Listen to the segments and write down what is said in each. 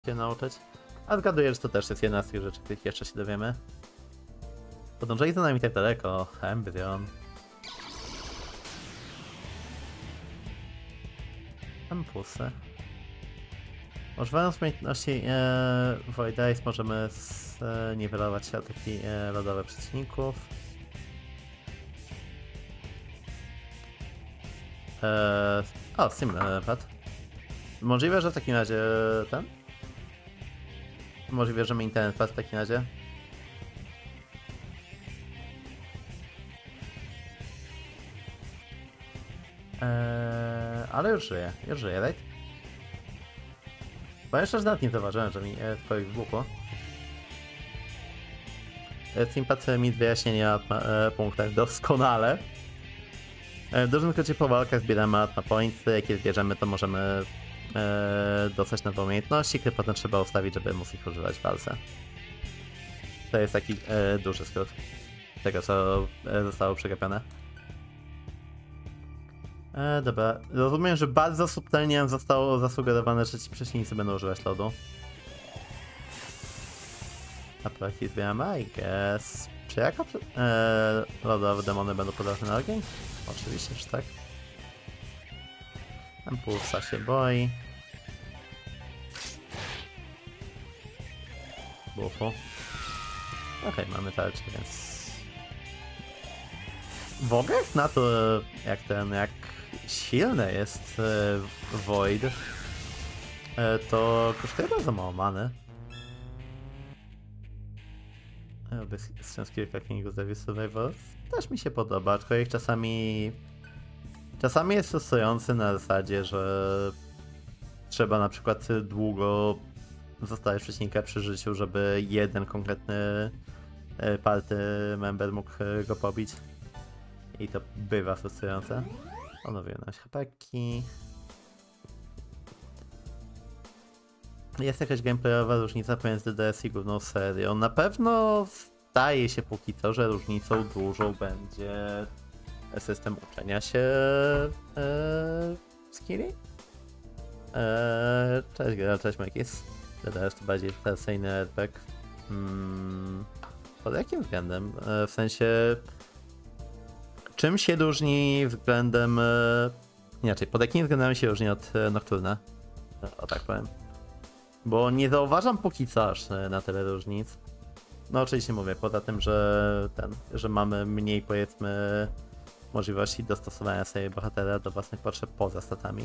się nauczyć. A zgaduję, że to też jest jedna z tych rzeczy, których jeszcze się dowiemy. Podążali za nami tak daleko. Embryon. Impulsy. Używając umiejętności Void Ice możemy zniwelować ataki lodowe przeciwników. O, Simpad. Możliwe, że w takim razie ten? Możliwe, że mi internet padł w takim razie. Ale już żyję, right? Bo jeszcze nawet nie zauważyłem, że mi twoich wybuchło. Simpad mi wyjaśnienia na punktach doskonale. W dużym skrócie po walkach zbieramy Atma Points, jak je zbierzemy, to możemy dostać nowe umiejętności, które potem trzeba ustawić, żeby móc ich używać w walce. To jest taki duży skrót tego, co zostało przegapione. Dobra, rozumiem, że bardzo subtelnie zostało zasugerowane, że ci przeciwnicy będą używać lodu. A plaki zbieramy, I guess. Czy jako lodowe demony będą podatne na ogień? Oczywiście, że tak. Impulsa się boi. Bufu. Okej, mamy tarczę, więc... W ogóle na to, jak silny jest Void, to kosztuje bardzo mało many. Bez kilka Kingów Davis Survivor też mi się podoba, aczkolwiek czasami jest frustrujący na zasadzie, że trzeba na przykład długo zostawić przeciwnika przy życiu, żeby jeden konkretny party member mógł go pobić. I to bywa frustrujące. Odnowione HP-ki. Jest jakaś gameplayowa różnica pomiędzy DS i główną serią. Na pewno zdaje się póki co, że różnicą dużą będzie system uczenia się skilli. Cześć Gra, cześć Makis. DDS to bardziej tradycyjny RPG. Pod jakim względem? W sensie... Czym się różni względem... Inaczej, pod jakim względem się różni od Nocturna? O tak powiem. Bo nie zauważam póki co aż na tyle różnic. No oczywiście mówię, poza tym, że mamy mniej, powiedzmy, możliwości dostosowania sobie bohatera do własnych potrzeb poza statami.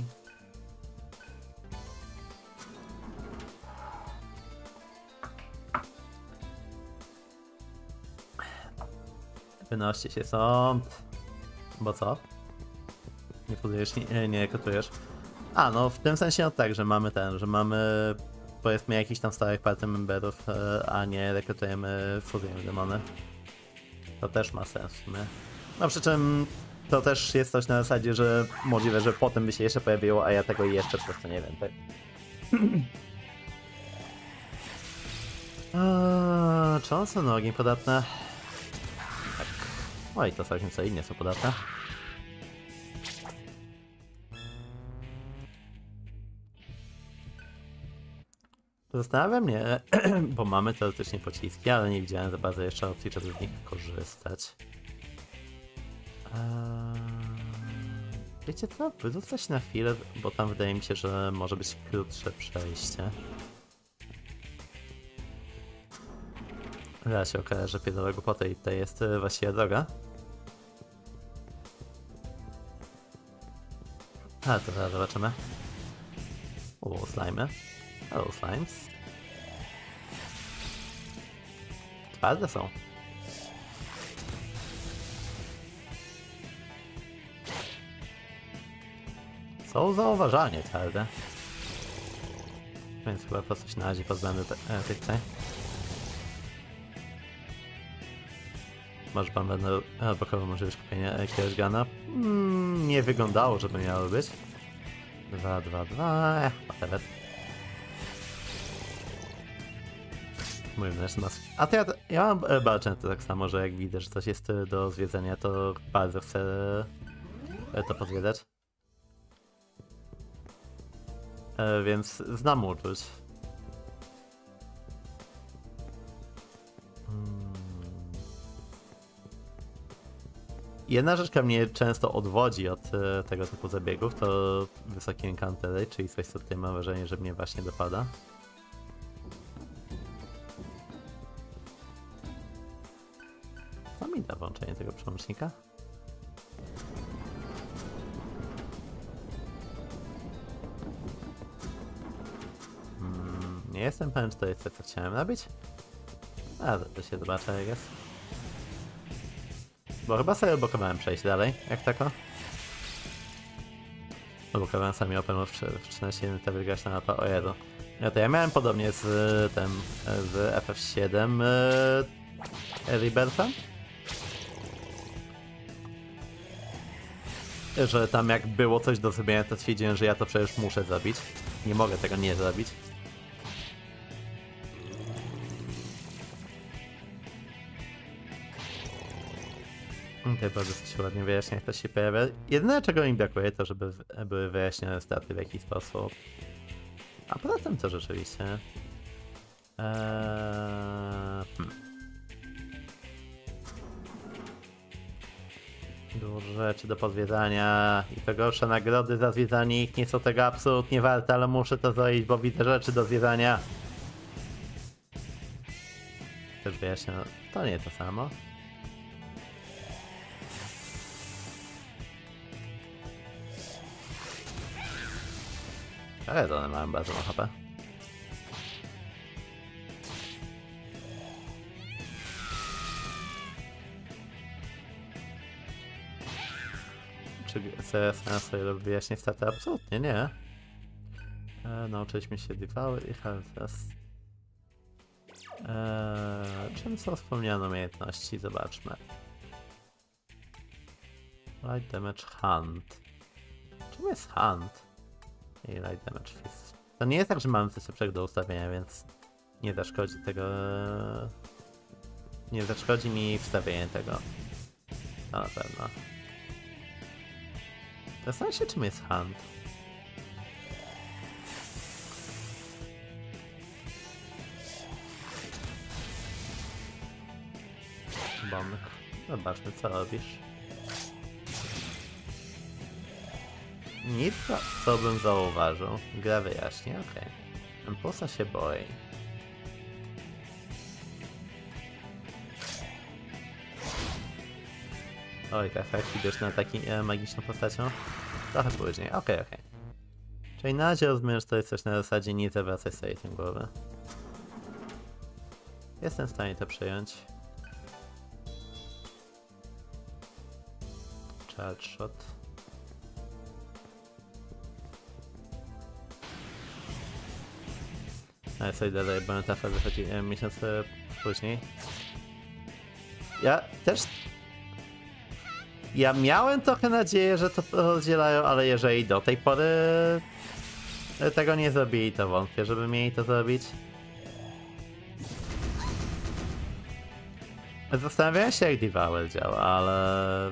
Wynoście się stąd. Bo co? Nie fuzujesz, nie rekrutujesz. A, no w tym sensie no tak, że mamy że mamy powiedzmy jakichś tam stałych party memberów, a nie rekrutujemy, fuzujemy demony. To też ma sens w sumie. No przy czym to też jest coś na zasadzie, że możliwe, że potem by się jeszcze pojawiło, a ja tego jeszcze po prostu nie wiem, tak? Czy one są na ogień podatne? Tak. Oj, to całkiem co inne są podatne. Zastanawia mnie, bo mamy teoretycznie pociski, ale nie widziałem za bardzo jeszcze opcji, żeby z nich korzystać. Wiecie co? Wyrzucać na chwilę, bo tam wydaje mi się, że może być krótsze przejście. Zaraz się okaże, że pierdolę głupotę i tutaj jest właściwa droga. A, to zaraz zobaczymy. Slimy. Hello, slimes. Twarde są. Są zauważalnie twarde. Więc chyba po prostu się na razie pozbędę tych tutaj. Może pan będę blokował możliwość kupienia jakiegoś gana. Nie wyglądało, żeby miało być. 2, 2, 2. Whatever. Mówię, a to ja mam bardzo często tak samo, że jak widzę, że coś jest do zwiedzenia, to bardzo chcę to pozwiedzać. Więc znam uczuć. Jedna rzecz, która mnie często odwodzi od tego typu zabiegów, to wysoki encounter rate, czyli coś, co tutaj mam wrażenie, że mnie właśnie dopada. Co mi da włączenie tego przełącznika? Nie jestem pewien, czy to jest to, co chciałem robić. A, to się zobaczę, jak jest. Bo chyba sobie blokowałem przejść dalej, jak tako. Blokowałem sami open w 13 to wygrać na mapa, o Jezu. No to ja miałem podobnie z tym, z FF7 Rebirtha. Że tam jak było coś do zrobienia, to stwierdziłem, że ja to przecież muszę zrobić. Nie mogę tego nie zrobić. Tutaj bardzo się ładnie wyjaśnia, jak to się pojawia. Jedyne, czego mi brakuje, to żeby były wyjaśnione straty w jakiś sposób. A poza tym to rzeczywiście... Dużo rzeczy do pozwiedzania i to gorsze nagrody za zwiedzanie ich nie są tego absolutnie warte, ale muszę to zrobić, bo widzę rzeczy do zwiedzania. Też wyjaśnię, to nie to samo. Ale to one mają bardzo mało HP. Czy CS sobie robi wyjaśnić staty? Absolutnie nie. Nauczyliśmy się Devour i Harvest. Czym są wspomniane umiejętności? Zobaczmy. Light Damage Hunt. Czym jest Hunt? I Light Damage Fist. To nie jest tak, że mamy coś lepszego do ustawienia, więc nie zaszkodzi tego. Nie zaszkodzi mi wstawienie tego. No na pewno. Zastanawiam się, czym jest Hunt. Bomb. Zobaczmy, co robisz. Nic, co bym zauważył. Gra wyjaśni, okej. Impulsa się boi. Oj, tak, idziesz na taki magiczną postacią? Trochę później, okej. Czyli na razie rozumiem, że to jest coś na zasadzie nie zawracaj sobie tym głowy. Jestem w stanie to przyjąć. Charge shot. Ale sobie dalej, bo ta faza wychodzi miesiąc później. Ja miałem trochę nadzieję, że to rozdzielają, ale jeżeli do tej pory tego nie zrobili, to wątpię, żeby mieli to zrobić. Zastanawiałem się, jak Devour działa, ale...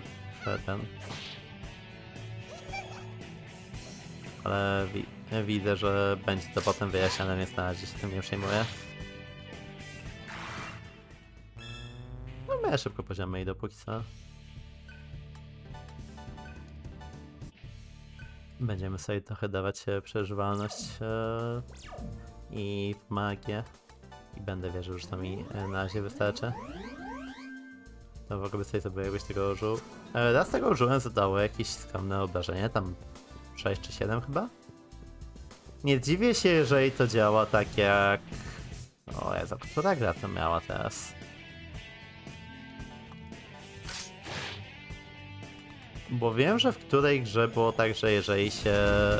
Ale widzę, że będzie to potem wyjaśnione, więc na razie się tym nie przejmuję. No miałem szybko poziomy i dopóki co. Będziemy sobie trochę dawać przeżywalność i w magię. I będę wierzył, że to mi na razie wystarczy. To w ogóle sobie zrobię, jakbyś tego użył. Raz tego użyłem, zadało jakieś skromne obrażenie, tam 6 czy 7 chyba. Nie dziwię się, jeżeli to działa tak jak... O Jezu, która gra to miała teraz? Bo wiem, że w której grze było tak, że jeżeli się...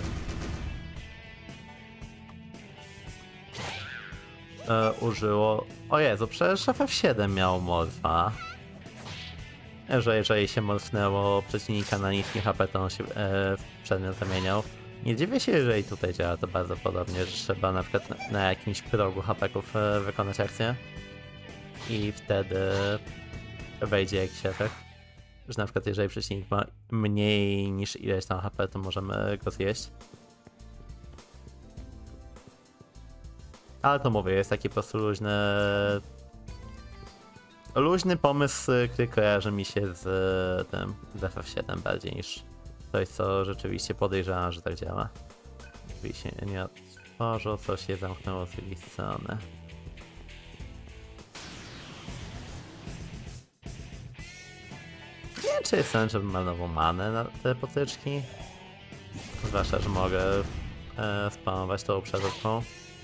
użyło... O Jezu, przecież FF7 miał morfa. Że jeżeli się morfnęło przeciwnika na niskim HP, to on się przedmiot zamieniał. Nie dziwię się, jeżeli tutaj działa to bardzo podobnie, że trzeba na przykład na jakimś progu HP-ków wykonać akcję i wtedy wejdzie jakiś efekt. Że na przykład jeżeli przeciwnik ma mniej niż ileś tam HP, to możemy go zjeść. Ale to mówię, jest takie po prostu luźne luźny pomysł, który kojarzy mi się z tym z FF7 bardziej niż coś, co rzeczywiście podejrzewam, że tak działa. Drzwi się nie otworzą, co się zamknęło z drugiej strony. Nie wiem, czy jest sens, żebym ma nową manę na te potyczki. Zwłaszcza, że mogę spamować tą przerzutką.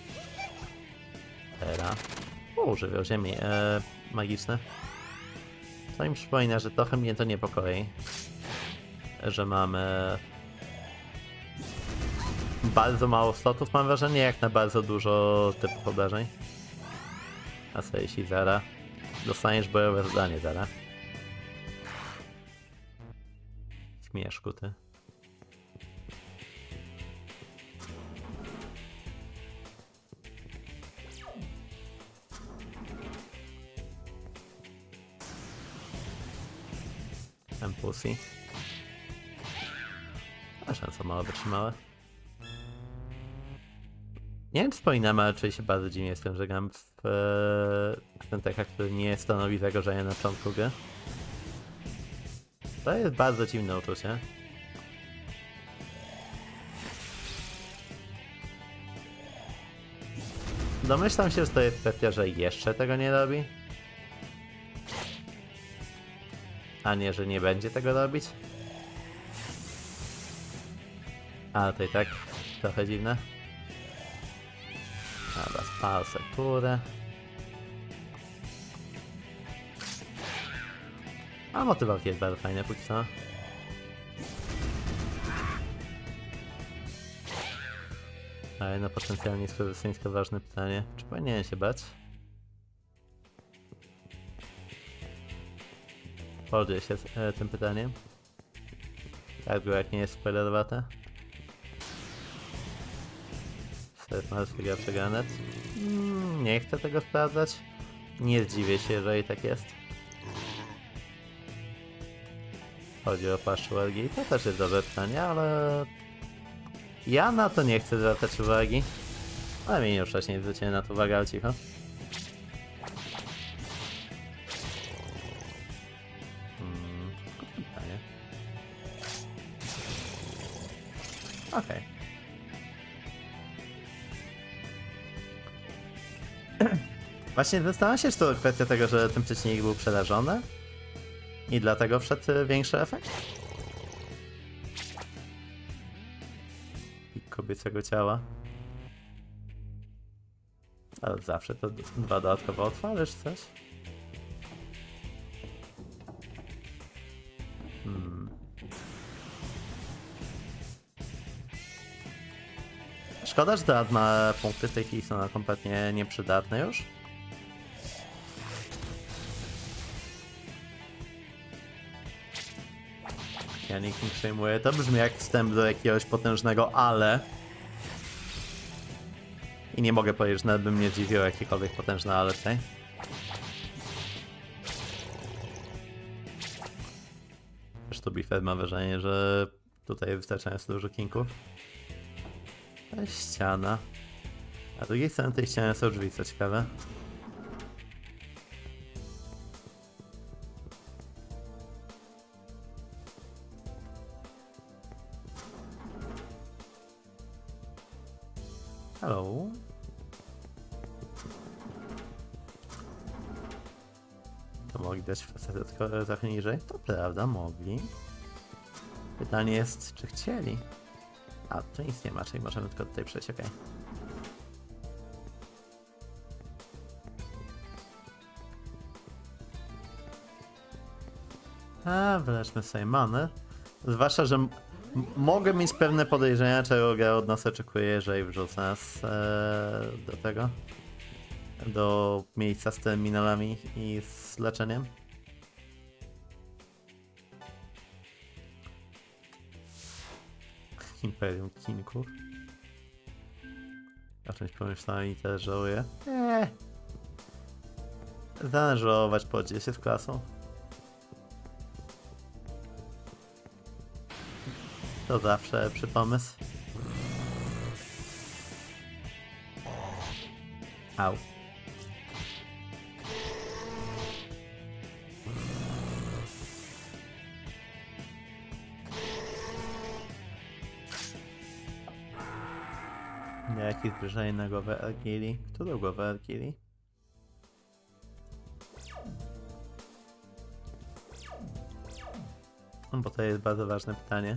Teraz. Żywioł ziemi magiczne. To mi przypomina, że trochę mnie to niepokoi. Że mamy bardzo mało slotów, mam wrażenie, jak na bardzo dużo typów obrażeń. A co jeśli Zara? Dostaniesz bojowe zadanie, Zara. Śmieszku ty. Impulsy. A szansa mało wytrzymałe. Nie wiem, czy wspominam, ale czuję się bardzo dziwnie z tym, że gram w ten tekst, który nie stanowi zagrożenia na początku gry. To jest bardzo dziwne uczucie. Domyślam się, że to jest kwestia, że jeszcze tego nie robi. A nie, że nie będzie tego robić. Ale to i tak trochę dziwne. Dobra, spal sekturę. A motywalki jest bardzo fajne póki co. Ale no potencjalnie skurwysyńsko ważne pytanie. Czy powinienem się bać? Podziel się z tym pytaniem. Tak było, jak nie jest spoilerowate. Serce martwy gra przegranet. Nie chcę tego sprawdzać. Nie zdziwię się, jeżeli tak jest. Chodzi o paszczu Elgi. To też jest dobre pytanie, ale... ja na to nie chcę zwracać uwagi. Ale mnie już wcześniej zwróciłem na to uwagę, ale cicho. Pytanie. Okej. Właśnie zastanawiam się, czy to kwestia tego, że ten przeciwnik był przerażony i dlatego wszedł większy efekt? I kobiecego ciała. Ale zawsze to dwa dodatkowo otwarzysz coś. Szkoda, że te adma punkty w tej chwili są kompletnie nieprzydatne już. Ja nikt nie przejmuję. To brzmi jak wstęp do jakiegoś potężnego ale. I nie mogę powiedzieć, że nawet bym nie zdziwił jakiekolwiek potężne ale tutaj. Zresztą Biffet ma wrażenie, że tutaj wystarczająco dużo kinków. To jest ściana. A z drugiej strony tej ściany są drzwi, co ciekawe. Hello. To mogli dać facetę trochę niżej? To prawda, mogli. Pytanie jest, czy chcieli? A, tu nic nie ma, czyli możemy tylko tutaj przejść, okej. A, wyleczmy sobie manę. Zwłaszcza, że mogę mieć pewne podejrzenia, czego gra od nas oczekuje, jeżeli wrzucę nas do tego. Do miejsca z terminalami i z leczeniem. Imperium Kinków. O czymś pomyślałem i też żałuję. Zanężować podziel się z klasą. To zawsze lepszy pomysł. Au. Wszystkich zbliżeń na głowę Argili. Którą głowę Argili? Bo to jest bardzo ważne pytanie.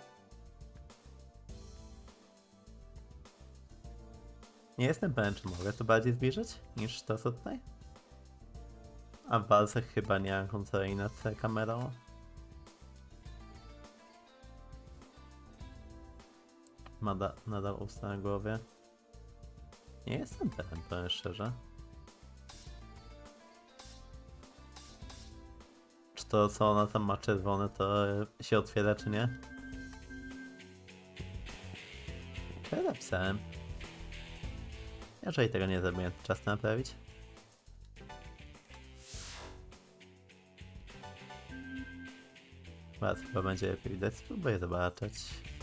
Nie jestem pewien, czy mogę to bardziej zbliżyć niż to, co tutaj. A w walcach chyba nie mam kontroli nad kamerą. Nadal usta na głowie. Nie jestem pewien, powiem szczerze. Czy to, co ona tam ma czerwone, to się otwiera, czy nie? Co ja napisałem? Jeżeli tego nie zrobię, to czas to naprawić. Teraz chyba będzie lepiej widać. Spróbuję zobaczyć.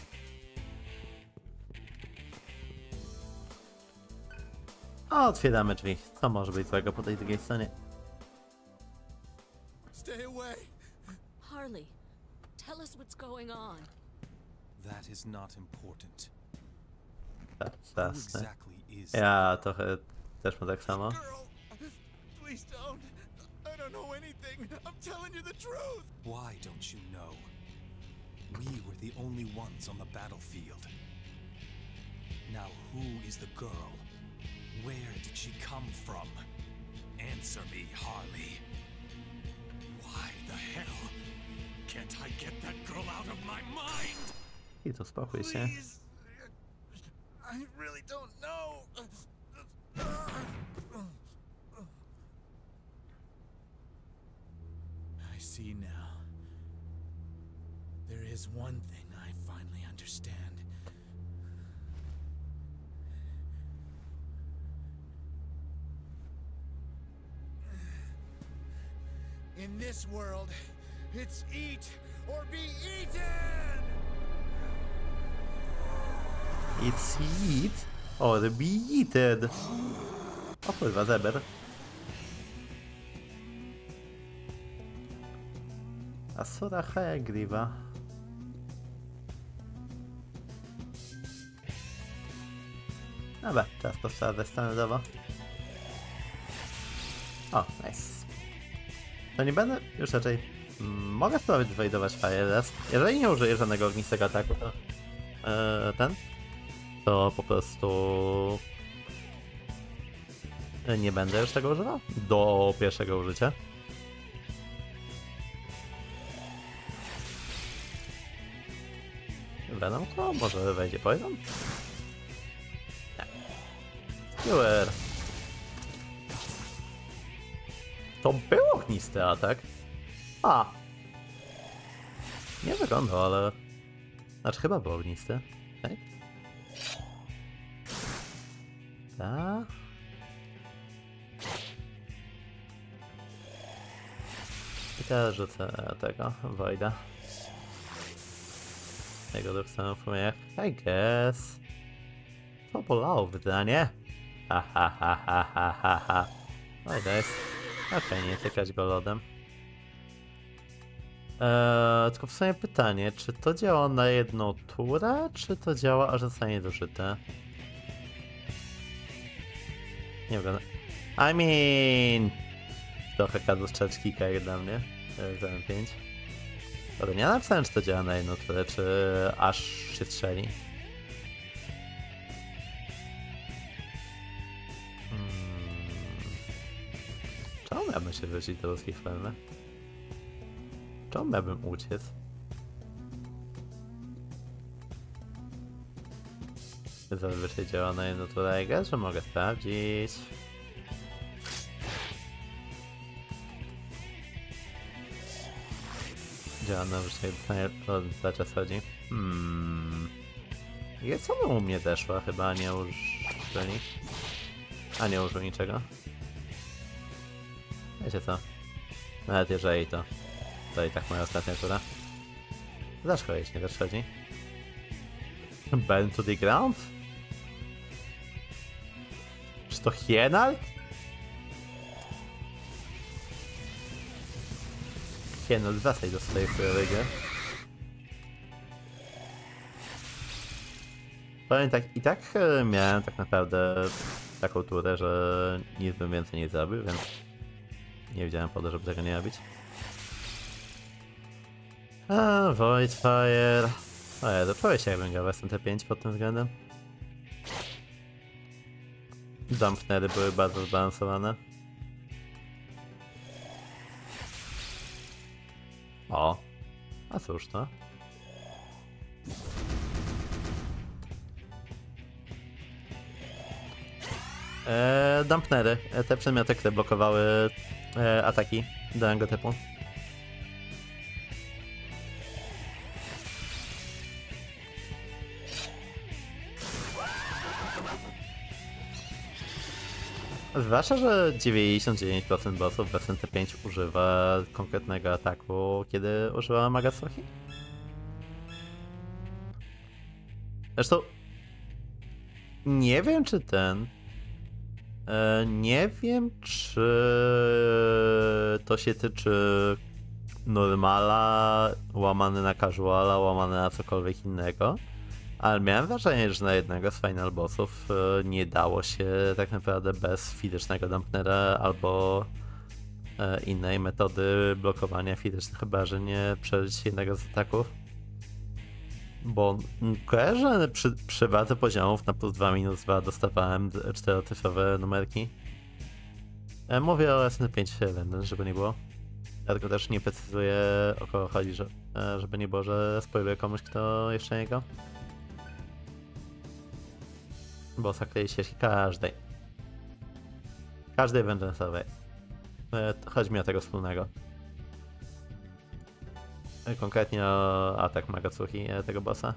A otwieramy drzwi. Co może być złego po tej drugiej stronie? Stay away. Harley, tell us what's going on. That is not important. Tak, Who jasne. exactly is Ja trochę też mam tak samo. Girl, please don't. I don't know anything. I'm telling you the truth. Why don't you know? We were the only ones on the battlefield. Now who is the girl? Where did she come from? Answer me, Harley. Why the hell can't I get that girl out of my mind? I to spokój się. Please. I really don't know. I see now. There is one thing I finally understand. In this world, it's eat or be eaten! It's eat or be eaten. O kurwa, zeber. Asura Haegriva. Dobra, teraz postawę standardowo. O, nice. To nie będę już raczej... mogę spróbować zwejdować Fireless. Jeżeli nie użyję żadnego ognistego ataku, to... to po prostu... nie będę już tego używał do pierwszego użycia. Venom, to może wejdzie Poison? Nie. Skewer. To był ognisty atak. A! Nie wyglądał, ale... Znaczy chyba był ognisty. Okay. Tak. I teraz rzucę tego Voida. Tego do samego promieniach. I guess. To bolało wydanie. Ha ha ha ha ha ha ha. Oj, to jest. Okej, nie tykać go lodem. Tylko w sumie pytanie, czy to działa na jedną turę, czy to działa aż zostanie zużyte? Nie wygląda. I mean... Trochę kadłuszczaczkika jak dla mnie. 0,5. Ale nie napisałem, czy to działa na jedną turę, czy aż się strzeli. Czemu miałbym się wrócić do ludzkiej formy? Czemu miałbym uciec? Zazwyczaj działa na jedną turę, że mogę sprawdzić. Działa na wyższej za czas chodzi. Jest ona u mnie deszła, chyba nie użyli. A nie użył niczego. Wiecie co? Nawet jeżeli to i tak moja ostatnia tura. Zaszkodzić, nie zaszkodzi. Burn to the ground? Czy to Hienald? Hienald, wracaj do swojej choroby. Powiem tak, i tak miałem tak naprawdę taką turę, że nic bym więcej nie zrobił, więc nie widziałem powodu, żeby tego nie robić. A, Voidfire. O ja, to się jakbym grał w SMT5 pod tym względem. Dampnery były bardzo zbalansowane. O, a cóż to? Dampnery, te przedmioty, które blokowały ataki danego typu. Zwłaszcza, że 99% bossów w SNT5 używa konkretnego ataku, kiedy używa Magatsuki. Zresztą nie wiem czy nie wiem czy to się tyczy normala, łamany na casuala, łamany na cokolwiek innego. Ale miałem wrażenie, że na jednego z final bossów nie dało się tak naprawdę bez fizycznego dampnera albo innej metody blokowania fizycznych, chyba że nie przeżyć jednego z ataków. Bo kojarzę, przy wadze poziomów na plus 2 minus 2 dostawałem 4-cyfrowe numerki. Mówię o SN5 Vengeance, żeby nie było. Dlatego też nie precyzuję, o kogo chodzi, żeby nie było, że spoiluję komuś, kto jeszcze nie grał. Bo zaklei ścieżki każdej Vengeance'owej. Chodzi mi o tego wspólnego. Konkretnie o atak Magatsuki tego bossa.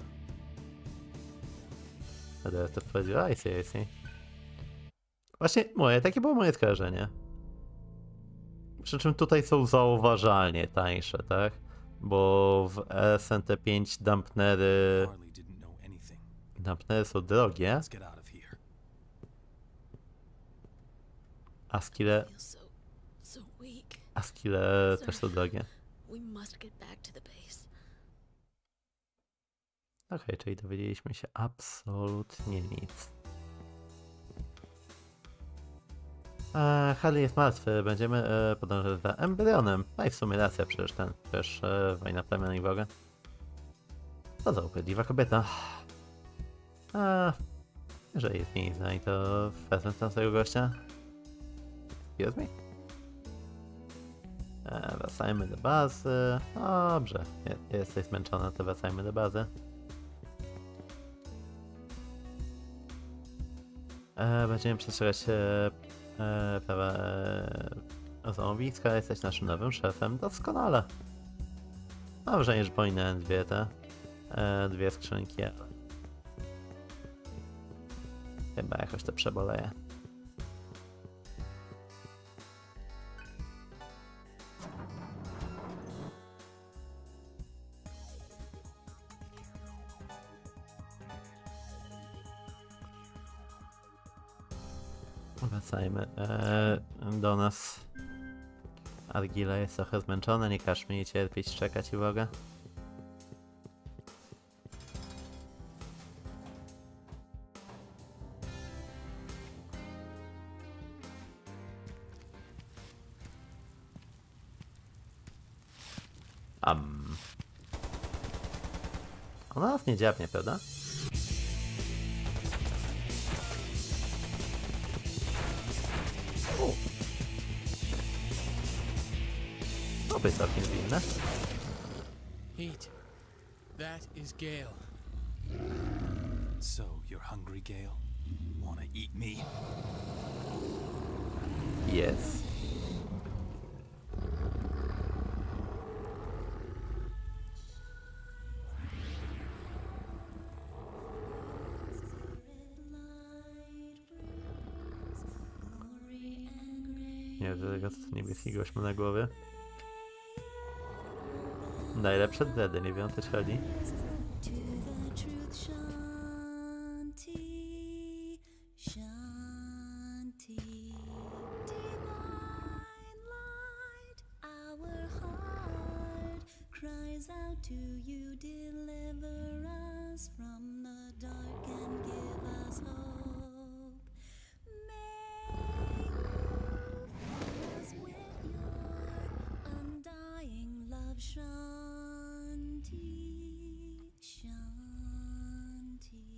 Wtedy to powiedział, I see. Właśnie takie było moje skojarzenie. Przy czym tutaj są zauważalnie tańsze, tak? Bo w SNT5 dampnery są drogie. A skille też są drogie. Okej, czyli dowiedzieliśmy się absolutnie nic. Harley jest martwy, będziemy podążać za embryonem. No i w sumie racja, przecież wojna plemion i Boga. To za upierdliwa kobieta. Jeżeli jest mniej znań, to wezmę tam tego gościa. Excuse me? Wracajmy do bazy. Dobrze, jesteś zmęczona, to wracajmy do bazy. Będziemy przestrzegać prawa złomowiska. Jesteś naszym nowym szefem. Doskonale. Mam wrażenie, że pominąłem dwie skrzynki, ale chyba jakoś to przeboleję. Wracajmy do nas. Argila jest trochę zmęczona, nie każ mi cierpieć, czekać i Boga. Ona nas nie dziabnie, prawda? To by całkiem zwinne. Heat. That is Gale. So, you're hungry, Gale? Wanna eat me? Yes. Nie, tego niebieskiego ośmiu na głowie. Najlepsze dredy, nie wiem o co ci chodzi. To you, deliver us from the dark and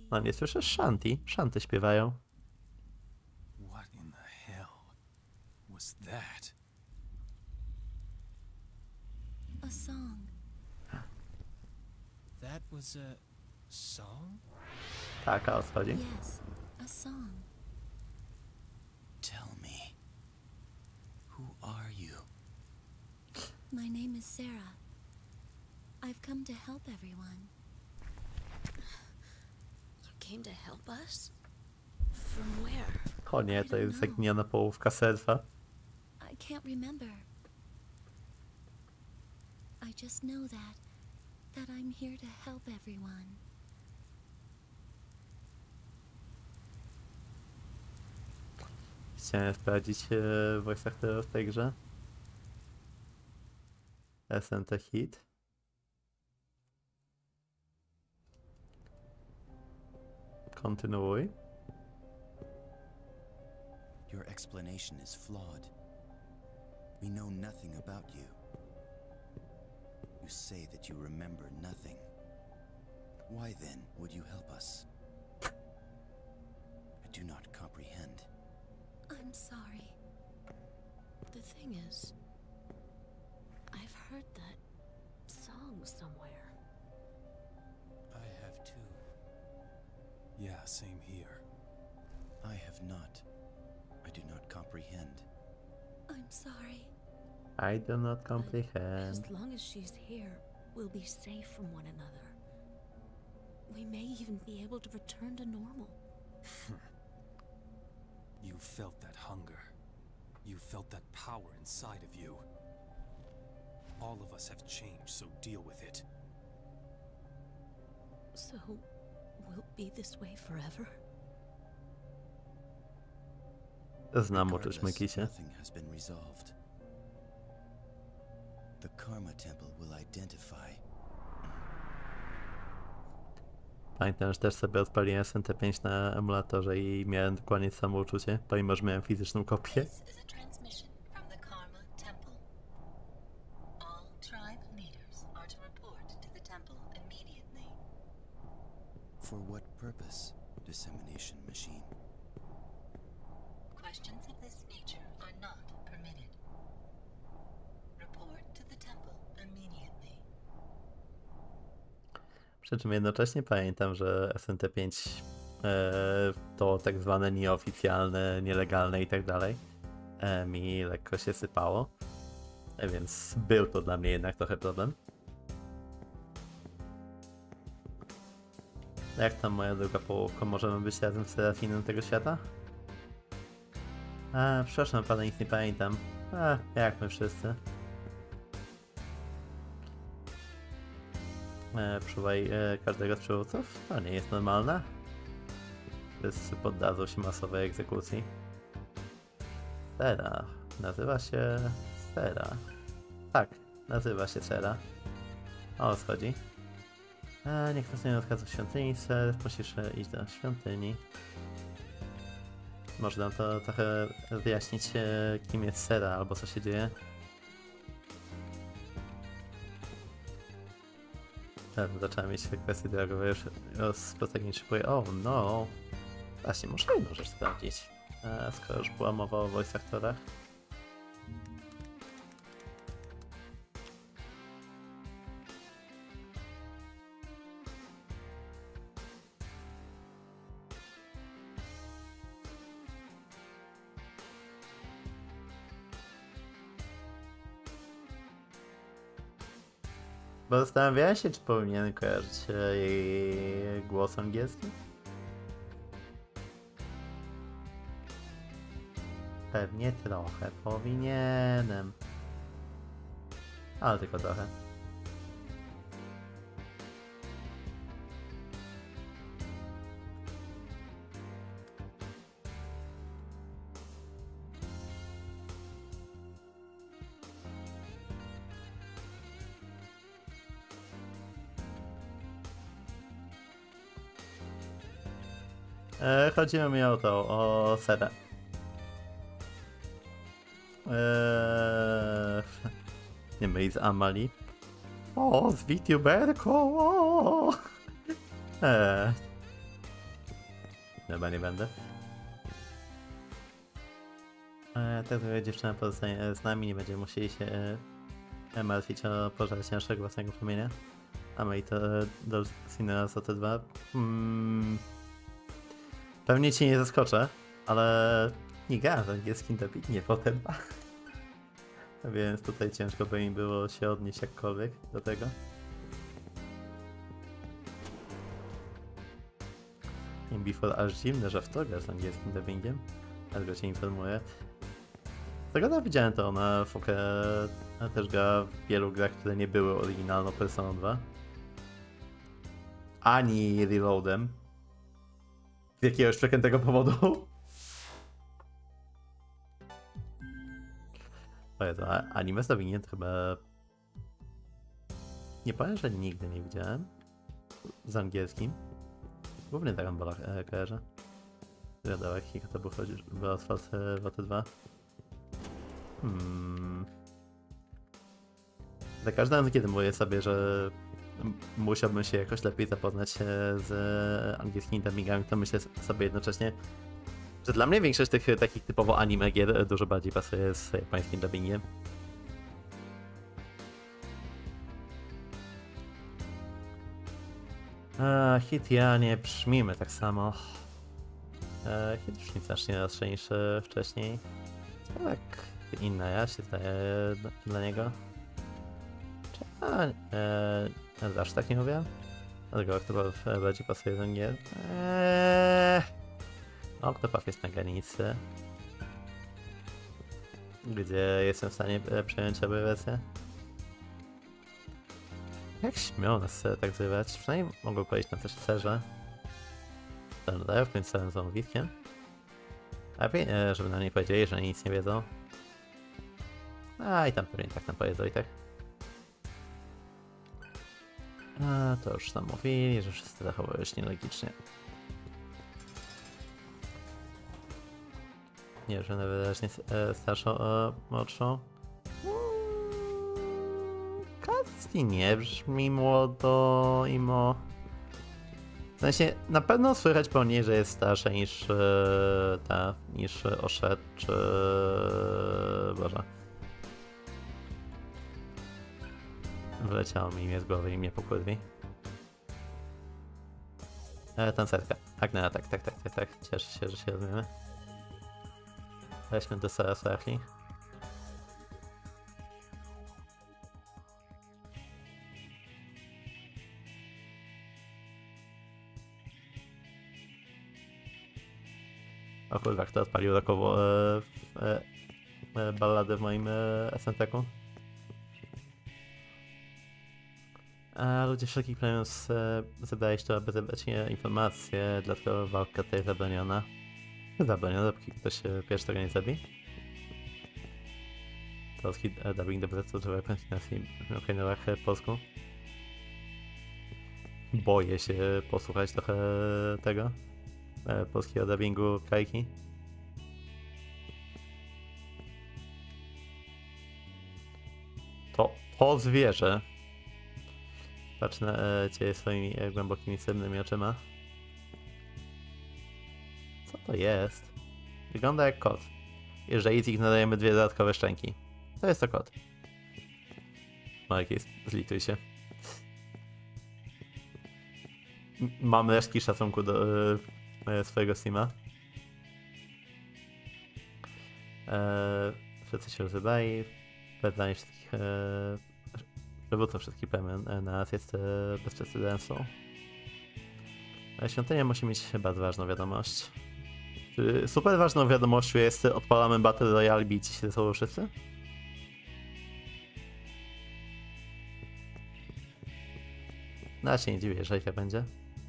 No nie słyszę Shanty. Shanty śpiewają. What in the hell was that? A song. That was a song? Tak, a o co chodzi? Yes, a song. Tell me, who are you? My name is Sarah. I've come to help everyone. You came to help us? From where? O nie, to jest zaginiona połówka serwa. I can't remember. I just know that I'm here to help everyone. Chciałem sprawdzić voice actorów w tej grze. SNT Hit. Kontynuuj. Your explanation is flawed. We know nothing about you. You say that you remember nothing. Why then would you help us? I do not comprehend. I'm sorry. The thing is, I've heard that song somewhere. I have too. Yeah, same here. I have not. I do not comprehend. I'm sorry. I do not But comprehend. as long as she's here, we'll be safe from one another. We may even be able to return to normal. You felt that hunger. You felt that power inside of you. All of us have changed, so deal with it. So, we'll be this way forever? Znam uczuć Regardless, Mykisie. nothing has been resolved. The Karma Temple will identify. Pamiętam, że też sobie odpaliłem SNT5 na emulatorze i miałem dokładnie to samo uczucie, pomimo że miałem fizyczną kopię. This is a transmission from the Karma Temple. All tribe leaders are to report to the temple immediately. For what purpose, dissemination machine? Questions of this nature are not permitted. Report to the temple immediately. Przy czym jednocześnie pamiętam, że SNT5 to tak zwane nieoficjalne, nielegalne i tak dalej mi lekko się sypało, więc był to dla mnie jednak trochę problem. Jak tam moja druga połówka? Możemy być razem z Serafinem tego świata? Przepraszam pana, nic nie pamiętam. Jak my wszyscy. Czuwaj każdego z przywódców? To nie jest normalne. Wszyscy poddadzą się masowej egzekucji. Sera. Nazywa się Sera. Tak, nazywa się Sera. O co chodzi? Niech nas nie odkazu świątyni, Ser. Musisz iść do świątyni. Może nam to trochę wyjaśnić, kim jest Sera albo co się dzieje. Zacząłem mieć kwestię drogowe, już rozpoczęcie szykuję. O no! Właśnie, muszę jedną rzecz sprawdzić. Skoro już była mowa o voice actorach. Bo zastanawiałem się, czy powinien kojarzyć jej głos angielski. Pewnie trochę powinienem. Ale tylko trochę. Chodziło mi o to, o Serę. Nie myj z Amali. O, z VTuberką! Chyba nie będę. Tak, że dziewczyna pozostanie z nami, nie będziemy musieli się martwić o pożarcie naszego własnego plemienia. A my i to do Sinera za te dwa. Pewnie cię nie zaskoczę, ale nie grałem w angielskim dubbingnie potem. Więc tutaj ciężko by mi było się odnieść jakkolwiek do tego. I Before aż dziwne, że w to gra z angielskim dubbingiem. Dlatego cię informuję. Z tego co widziałem to na Fokę też gra w wielu grach, które nie były oryginalną Persona 2. Ani Reloadem. Z jakiegoś przekrętego powodu. To anime z dubbingiem to chyba... Nie powiem, że nigdy nie widziałem. Z angielskim. Głównie Dragon Ballach kojarzę. Wiadomo, jaki to był Asphalt 2. Za każdym razem, kiedy mówię sobie, że musiałbym się jakoś lepiej zapoznać z angielskimi dubbingami, to myślę sobie jednocześnie, że dla mnie większość tych takich typowo anime gier dużo bardziej pasuje z japońskim dubbingiem. Hit ja nie brzmimy tak samo. Hit brzmi znacznie lepszy niż wcześniej. Tak, inna ja się zdaje dla niego. Aż tak nie mówię? Dlatego Octopath bardziej pasuje do gier. Octopath jest na granicy, gdzie jestem w stanie przejąć obie wersje. Jak śmiał nas tak zrywać? Przynajmniej mogą powiedzieć na coś serze. Daję w końcu całym zamówikiem. Lepiej, żeby na mnie powiedzieli, że nic nie wiedzą. I tam pewnie tak nam powiedzą i tak. To już tam mówili, że wszyscy zachowują się nielogicznie. Nie, że najwyraźniej starszą, młodszą. Katsuki nie brzmi młodo, imo. W sensie, na pewno słychać po niej, że jest starsza niż niż Oshett, czy... Boże. Wleciało mi imię z głowy i mnie pokurwi. Tancerka. Agnea, tak. Cieszę się, że się rozumiemy. Weźmy do Saraswati. O kurwa, kto odpalił rokowo balladę w moim SMT-ku? A ludzie wszelkich plemiąt zebrali się tu, aby zebrać informacje, dlatego walka tutaj zabroniona. Zabroniona, dopóki ktoś pierwszy tego nie zabije. To dubbing dobrze, co trzeba pamiętać na kanałach polsku. Boję się posłuchać trochę tego polskiego dubbingu Kajki. To zwierzę. Patrz na ciebie swoimi głębokimi, srebrnymi oczyma. Co to jest? Wygląda jak kot. Jeżeli zignorujemy dwie dodatkowe szczęki. To jest to kot. Marek jest, zlituj się. Mam resztki szacunku do swojego Steama. Wszyscy się rozrywali. Pewnie wszystkich przywódców wszystkich plemion na nas jest bez precedensu. Świątynia musi mieć bardzo ważną wiadomość. Super ważną wiadomością jest, odpalamy Battle Royale i bicie się ze sobą wszyscy? No ja się nie dziwię, jeżeli tak będzie.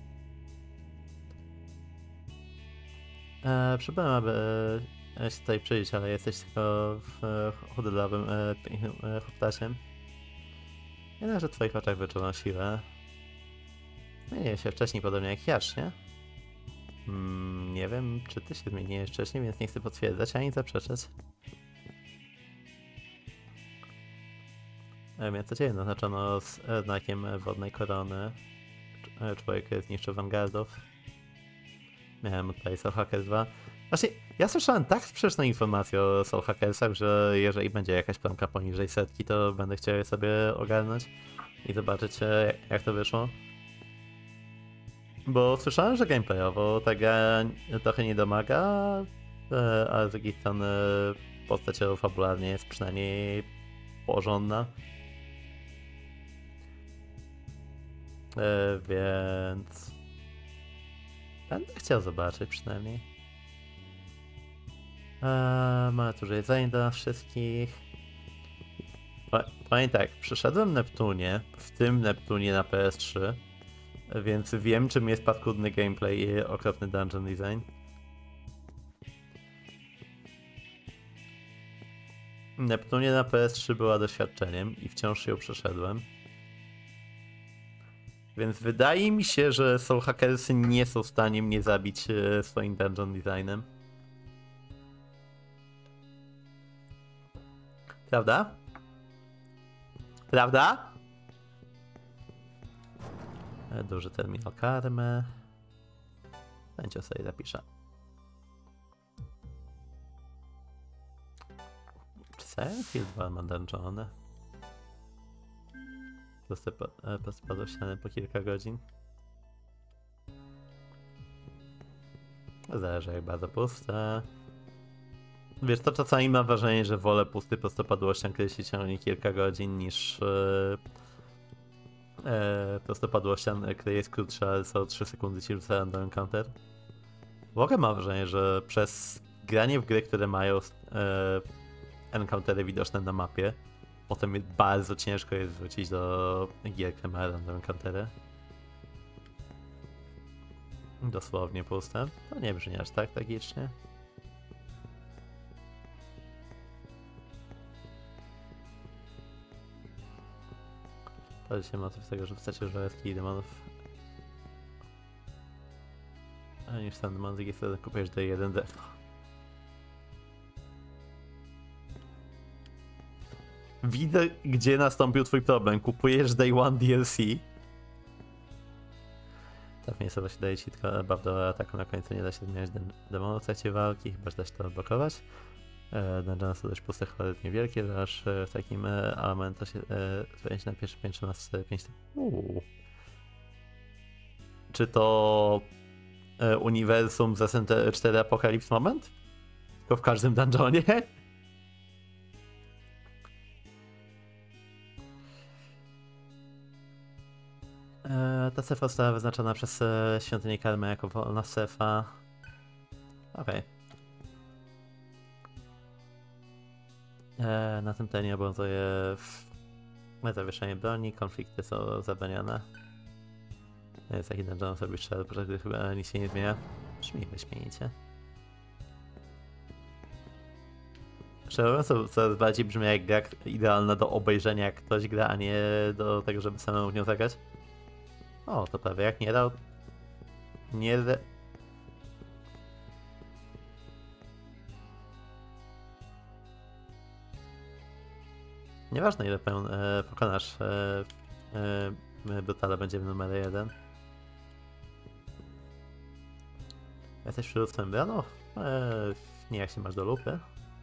Przybyłem, aby się tutaj przyjść, ale jesteś tylko w chudolawym, pięknym chłoptasiem. Jednak, że w twoich oczach wyczuwam siłę. Zmieniłeś się wcześniej podobnie jak Jasz, nie? Nie wiem, czy ty się zmieniłeś wcześniej, więc nie chcę potwierdzać ani zaprzeczać. Więc to cię naznaczono z znakiem wodnej korony. Człowiek zniszczył Vanguardów. miałem tutaj Soul Hackers 2. Właśnie, ja słyszałem tak sprzeczne informacje o Soul Hackersach, że jeżeli będzie jakaś plamka poniżej 100, to będę chciał je sobie ogarnąć i zobaczyć, jak to wyszło. Bo słyszałem, że gameplayowo ta gra trochę nie domaga, ale z drugiej strony postać fabularnie jest przynajmniej porządna. Więc będę chciał zobaczyć przynajmniej. Mamy tu jedzenie dla wszystkich. Powiem tak, przeszedłem Neptunie, w tym Neptunie na PS3, więc wiem, czym jest paskudny gameplay i okropny dungeon design. Neptunie na PS3 była doświadczeniem i wciąż ją przeszedłem. Więc wydaje mi się, że Soul Hackersy nie są w stanie mnie zabić swoim dungeon designem. Prawda? Prawda? Duży terminal karmy. Będzie sobie zapiszę. Czy Silent Hill 2 ma dungeony? Prosto ściany po kilka godzin. Zależy jak bardzo puste. Wiesz, to czasami mam wrażenie, że wolę pusty prostopadłościan, który się ciągnie kilka godzin, niż prostopadłościan, który jest krótszy, ale co 3 sekundy ci rzuca random encounter. W ogóle mam wrażenie, że przez granie w gry, które mają encountery widoczne na mapie, potem bardzo ciężko jest wrócić do gier, które mają random encountery. Dosłownie puste. To nie brzmi aż tak tragicznie. To się motyw tego, że wstacie żołędki i demonów. A niż sam demon z drugiej strony kupujesz do 1D. Widzę, gdzie nastąpił twój problem. Kupujesz Day One DLC. Tak nie sobie się daje ci tylko buff do ataku, na końcu nie da się zmieniać demonów w trakcie walki, chyba że da się to blokować. Dungeony są dość puste, cholernie wielkie, że aż w takim elemencie się zmienić na pierwszym piętrze na 4-5. Czy to uniwersum z SNT4 Apocalypse Moment? Tylko w każdym dungeonie? Ta strefa została wyznaczona przez świątynię karmy jako wolna strefa. Okej. Na tym terenie obowiązuje zawieszenie broni, konflikty są zabraniane. Jest taki dungeon sobie strzel, gdy chyba nic się nie zmienia. Brzmi wyśmienicie. Szczerze mówiąc, coraz bardziej brzmi jak gra idealna do obejrzenia, jak ktoś gra, a nie do tego, żeby samemu w nią zagrać. O, to prawie jak nie dał... Nie... Nieważne ile pokonasz brutale będziemy numer 1. Jesteś przywódcą brano? Nie, jak się masz do lupy?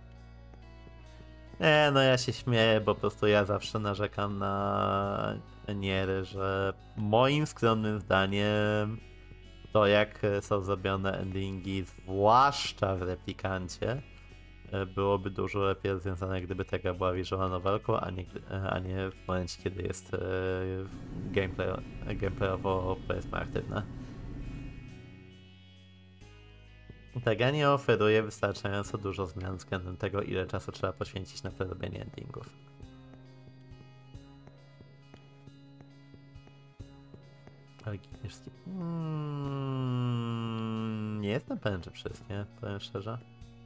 Nie, no ja się śmieję, bo po prostu ja zawsze narzekam na Niery, że moim skromnym zdaniem to jak są zrobione endingi, zwłaszcza w Replikancie, byłoby dużo lepiej rozwiązane, gdyby ta gra była visual novelką, a nie w momencie, kiedy jest gameplayowo powiedzmy aktywna. Ta gra nie oferuje wystarczająco dużo zmian względem tego, ile czasu trzeba poświęcić na przerobienie endingów. Nie jestem pewien, czy wszystkie, powiem szczerze.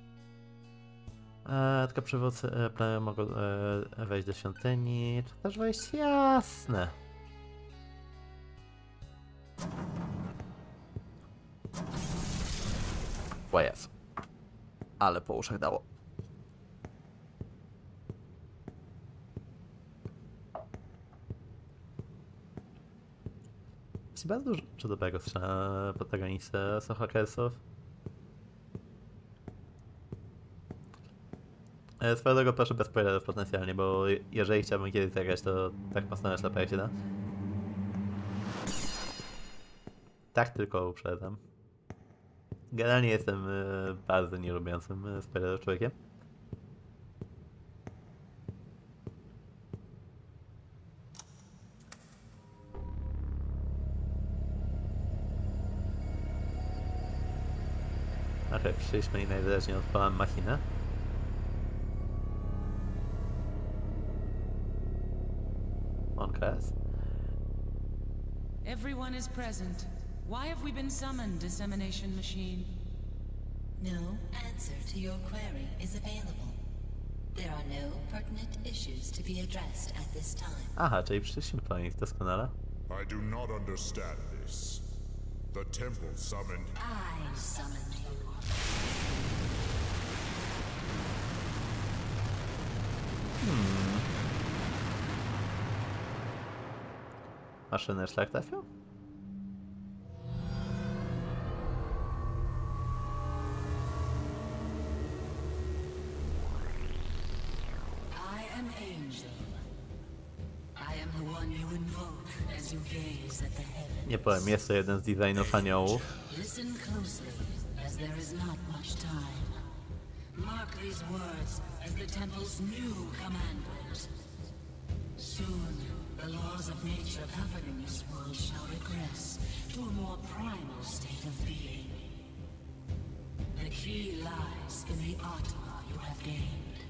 Tylko przywódcy mogą wejść do świątyni, czy też wejść? Jasne. O Jezu. Ale po uszach dało. Ci bardzo dużo dobrego strzela protagonistę Sohakersów. Swoją drogą proszę bez spoilerów potencjalnie, bo jeżeli chciałbym kiedyś zagrać, to tak mocno na szlapę jak się da. Tak tylko uprzedzam. Generalnie jestem bardzo nielubiącym spoilerów człowiekiem. Okej, przyszliśmy i najwyraźniej odpalam machinę. Monkas. Everyone is present. Why have we been summoned, Dissemination Machine? No answer to your query is available. There are no pertinent issues to be addressed at this time. Aha, czyli przyszliśmy po nich, doskonale. I do not understand this. The temple summoned. I summoned you. Maszyny szlak trafią? I am Angel. I am the one you invoke as you gaze at the heavens. Nie powiem, jest to jeden z designów aniołów. Listen closely, as there is not much time. Mark these words as the temple's new commandment. Soon, the laws of nature governing this world shall regress to a more primal state of being. The key lies in the Atma you have gained.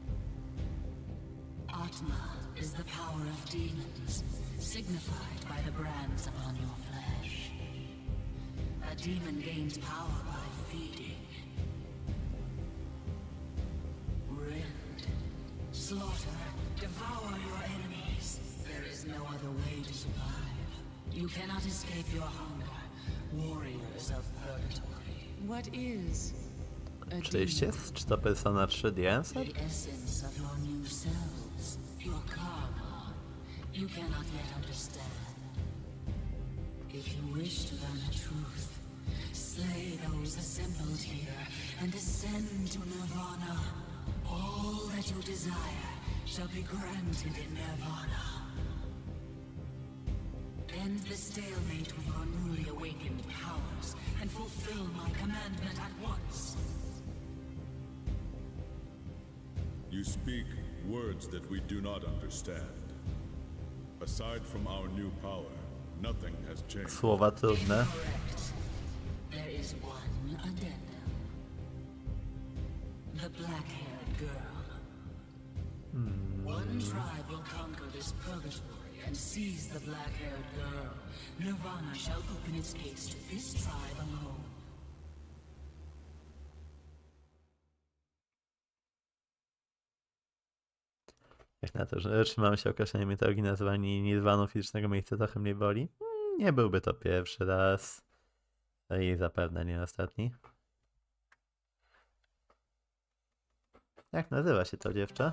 Atma is the power of demons, signified by the brands upon your flesh. A demon gains power by feeding. Rend, slaughter, devour your enemies. There is no other way to survive. You cannot escape your hunger, warriors of purgatory. What is a Oczywiście, demon? czy to Persona 3 The Answer? The essence of your new selves, your karma, you cannot yet understand. If you wish to learn the truth, slay those assembled here and ascend to Nirvana. All that you desire shall be granted in Nirvana. End the stalemate with your newly awakened powers and fulfill my commandment at once. You speak words that we do not understand. Aside from our new power, nothing has changed. Słowa trudne. Correct. There is one addendum. The black-haired girl. One tribe will conquer this purgatory and seize the black-haired girl. Nirvana shall open its gates to this tribe alone. Jak na to, że trzymamy się określenia mitologii nazwani nirwaną fizycznego miejsca, trochę mniej woli. Nie byłby to pierwszy raz. I zapewne nie ostatni. Jak nazywa się to dziewczę?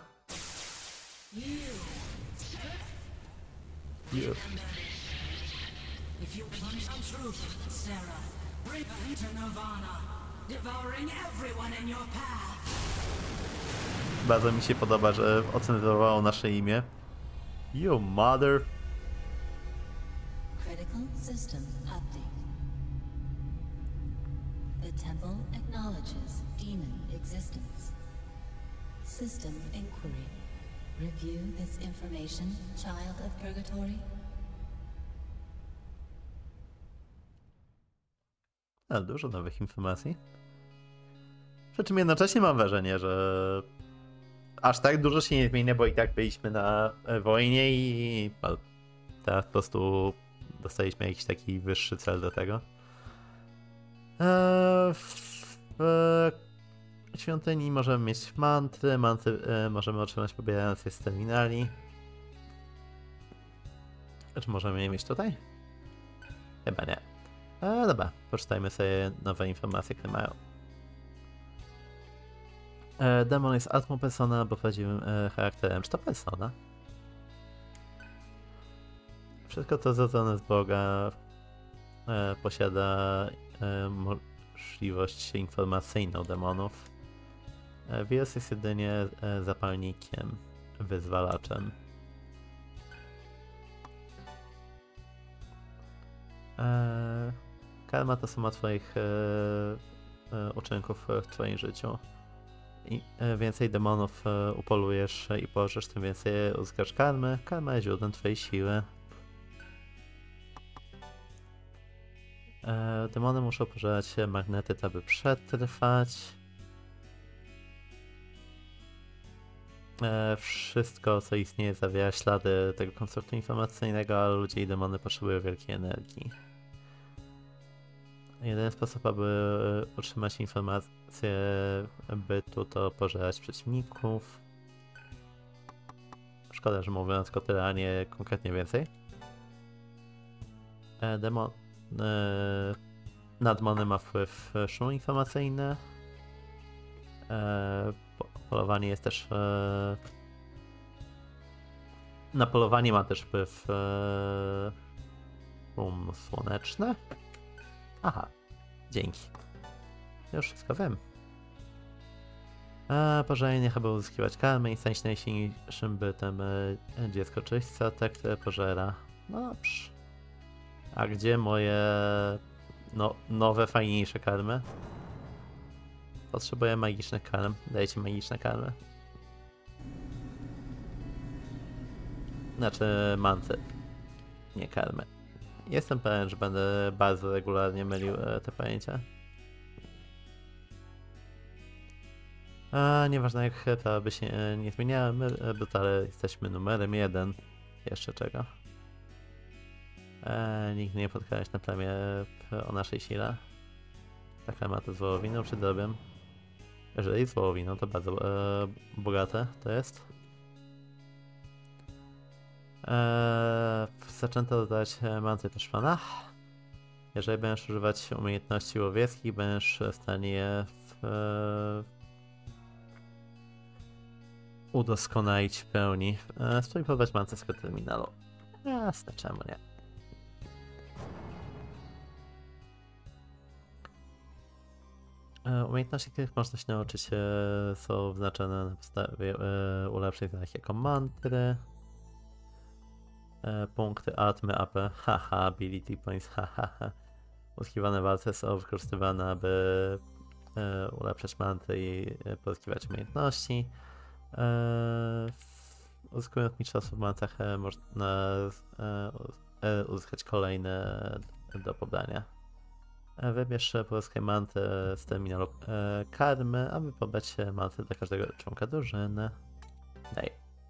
You. If you plunge the truth, Sarah, break into Nirvana, devouring everyone in your path. Bardzo mi się podoba, że ocenzurowało nasze imię. You mother. Critical system update. The temple acknowledges demon existence. System inquiry. Review this information, child of purgatory. No, dużo nowych informacji. Przy czym jednocześnie mam wrażenie, że aż tak dużo się nie zmienia, bo i tak byliśmy na wojnie i teraz po prostu dostaliśmy jakiś taki wyższy cel do tego. W świątyni możemy mieć mantry, możemy otrzymać pobierając je z terminali. Czy możemy je mieć tutaj? Chyba nie. Dobra, poczytajmy sobie nowe informacje, które mają. Demon jest atmą persona, bo prawdziwym charakterem. Czy to persona? Wszystko to zrodzone z Boga. posiada możliwość informacyjną demonów. Wirus jest jedynie zapalnikiem, wyzwalaczem. Karma to suma twoich uczynków w twoim życiu. Im więcej demonów upolujesz i położysz, tym więcej uzyskasz karmy. Karma jest źródłem twojej siły. Demony muszą pożerać magnetyt, aby przetrwać. Wszystko, co istnieje, zawiera ślady tego konstruktu informacyjnego, ale ludzie i demony potrzebują wielkiej energii. Jedyny sposób, aby utrzymać informację bytu, to pożerać przeciwników. Szkoda, że mówią tylko tyle, a nie konkretnie więcej. Na demony ma wpływ szum informacyjny. Polowanie jest też... Na polowanie ma też wpływ szum słoneczny. Aha, dzięki. Już wszystko wiem. Pożegnanie chyba uzyskiwać karmę i stać się najsilniejszym bytem dziecko czyśćca, te, które pożera. No dobrze. A gdzie moje nowe, fajniejsze karmy? Potrzebuję magicznych karm. Dajcie magiczne karmy. Znaczy manty. Nie karmy. Jestem pewien, że będę bardzo regularnie mylił te pojęcia. Nieważne jak to by się nie zmieniały, my brutale jesteśmy numerem 1. Jeszcze czego? Nigdy nie spotkałeś na plemię o naszej sile. Taka ma to z wołowiną czy drobiem? Jeżeli z wołowiną, to bardzo bogate to jest. Zaczęto dodać manty Peszmana. Jeżeli będziesz używać umiejętności łowieckich, będziesz w stanie je udoskonalić w pełni. Spróbuj manty z terminalu. Jasne, czemu nie? Umiejętności, których można się nauczyć, są wyznaczone na podstawie ulepszeń znanych jako mantry. Punkty atmy, AP, haha, ability points, haha. Uzyskiwane walce są wykorzystywane, aby ulepszać mantry i pozyskiwać umiejętności. Uzyskując mistrzostwo w mantach można uzyskać kolejne do pobrania. Wybierz polskie manty z terminalu karmy, aby pobrać manty dla każdego członka drużyny. Daj.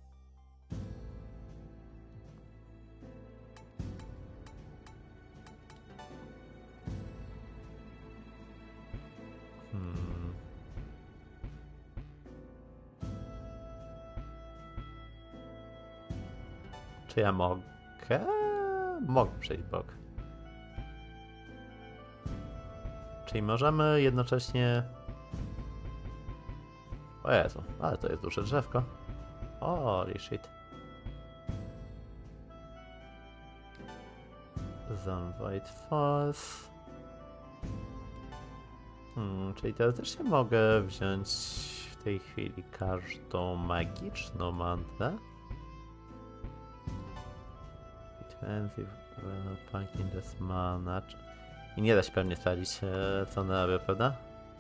Czy ja mogę? Mogę przejść bok. Czyli możemy jednocześnie... O Jezu, ale to jest duże drzewko. Holy shit. Zone Force. Czyli teoretycznie mogę wziąć w tej chwili każdą magiczną mantrę. Defensive, Punking this mana. I nie da się pewnie sprawdzić, co one robią, prawda?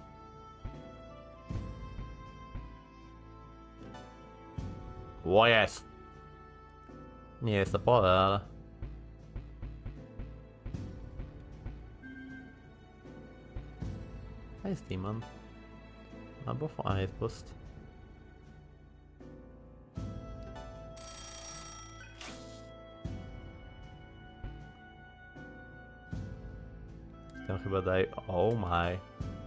O jest! Nie jest to pole, ale... Ice Demon. Albo Ice Boost. Tam chyba daj... Oh my.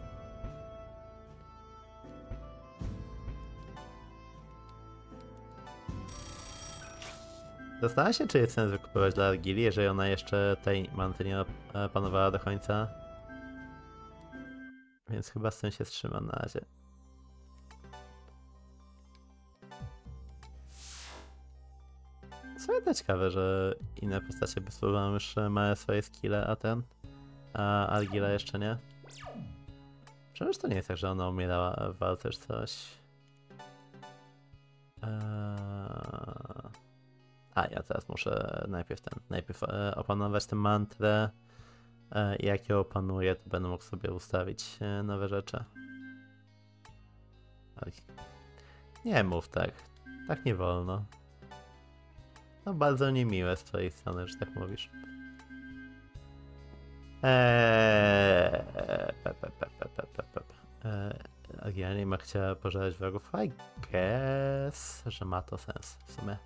Zastanawiam się, czy jest sens wykupywać dla Argili, jeżeli ona jeszcze tej manty nie opanowała do końca. Więc chyba z tym się wstrzymam na razie. Co to ciekawe, że inne postacie bez problemu już mają swoje skille, a ten... a Argila jeszcze nie. Przecież to nie jest tak, że ona umierała w walce czy coś. A ja teraz muszę najpierw opanować tę mantrę. I jak ją opanuję, to będę mógł sobie ustawić nowe rzeczy. Nie mów tak. Tak nie wolno. No bardzo niemiłe z twojej strony, że tak mówisz. Agianie ma chciała pożerać wrogów. I guess, że ma to sens w sumie.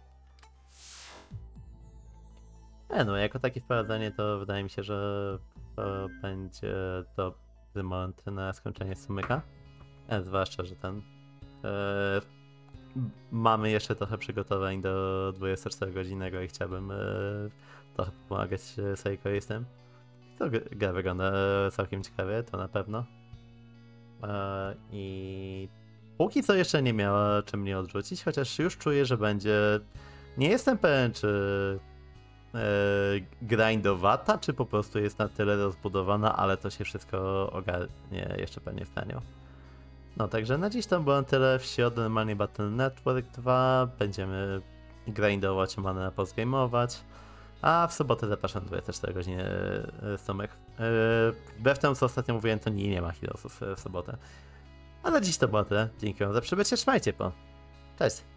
No, jako takie wprowadzenie to wydaje mi się, że to będzie dobry moment na skończenie sumyka. Zwłaszcza, że mamy jeszcze trochę przygotowań do 24-godzinnego i chciałbym trochę pomagać Seiko z tym. To gra wygląda całkiem ciekawie, to na pewno. I póki co jeszcze nie miała czym mnie odrzucić, chociaż już czuję, że będzie... Nie jestem pewien, czy grindowata, czy po prostu jest na tyle rozbudowana, ale to się wszystko ogarnie jeszcze pewnie w stanie. No także na dziś to było tyle. W środę normalnie Battle Network 2. Będziemy grindować, manę postgameować. A w sobotę zapraszam 24 godziny Tomek. Wbrew temu, co ostatnio mówiłem, to nie ma Heroesów w sobotę. A na dziś to było tyle. Dzięki wam za przybycie. Trzymajcie po. Cześć.